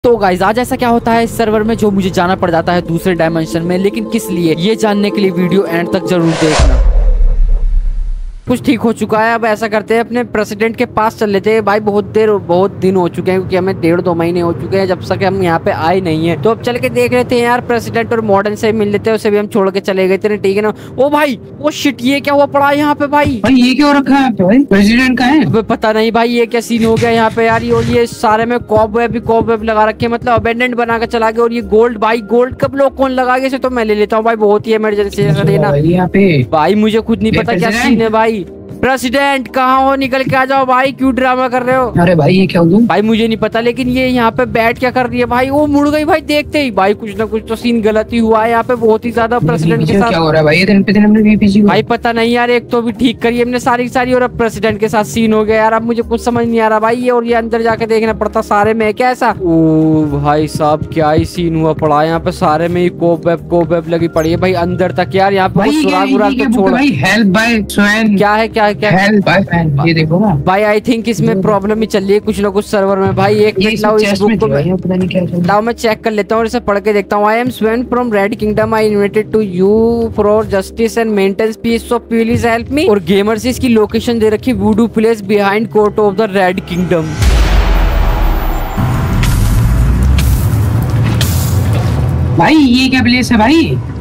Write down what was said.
तो गाइस आज ऐसा क्या होता है इस सर्वर में जो मुझे जाना पड़ जाता है दूसरे डायमेंशन में, लेकिन किस लिए ये जानने के लिए वीडियो एंड तक जरूर देखना। कुछ ठीक हो चुका है। अब ऐसा करते हैं अपने प्रेसिडेंट के पास चल लेते हैं। भाई बहुत दिन हो चुके हैं, क्योंकि हमें 1.5-2 महीने हो चुके हैं जब तक हम यहाँ पे आए नहीं है। तो अब चल के देख लेते हैं यार, प्रेसिडेंट और मॉडर्न से मिल लेते हैं। उसे भी हम छोड़ के चले गए थे, ठीक है ना। ओ भाई वो शिट, ये क्या हुआ पड़ा है यहाँ पे भाई? ये क्या हो रखा है भाई? प्रेसिडेंट का है? अब पता नहीं भाई ये क्या सीन हो गया यहाँ पे यार। ये सारे में कॉबवेब लगा रखे हैं, मतलब अबेंडेंट बना के चला गया। और ये गोल्ड, भाई गोल्ड कब लोग कौन लगा गए, तो मैं ले लेता हूँ भाई, बहुत ही इमरजेंसी है देना यहाँ पे। भाई मुझे खुद नहीं पता क्या सीन है भाई। प्रेसिडेंट कहाँ हो, निकल के आ जाओ भाई, क्यों ड्रामा कर रहे हो? अरे भाई ये क्या हो गया? भाई मुझे नहीं पता, लेकिन ये यहाँ पे बैठ क्या कर रही है भाई? वो मुड़ गई भाई देखते ही। भाई कुछ ना कुछ तो सीन गलत ही हुआ है यहाँ पे, बहुत ही ज्यादा प्रेसिडेंट के साथ। क्या हो रहा है भाई? दिन पे दिन हमने बीपीसी भाई पता नहीं यार, एक तो भी ठीक करी हमने सारी और अब प्रेसिडेंट के साथ सीन हो गया यार। अब मुझे कुछ समझ नहीं आ रहा भाई ये, और ये अंदर जाके देखना पड़ता सारे में क्या ऐसा। ओ भाई साहब क्या ही सीन हुआ पड़ा है यहाँ पे, सारे में ही कोबवेब लगी पड़ी है भाई अंदर तक यार। यहाँ पे सुराग तो छोड़। Help by Sven. क्या है हेल्प बाय ये देखो ना भाई, आई थिंक इसमें प्रॉब्लम ही चल रही है कुछ ना कुछ सर्वर में भाई। एक मिनट लाओ, इस बुक को पता नहीं क्या लाओ मैं चेक कर लेता हूँ और इसे पढ़ के देखता हूँ। I am Sven from Red Kingdom, I invited to you for justice and maintenance peace, so please help me. और गेमर से इसकी लोकेशन दे रखी, voodoo place behind court of the Red Kingdom. भाई ये क्या प्लेस है भाई?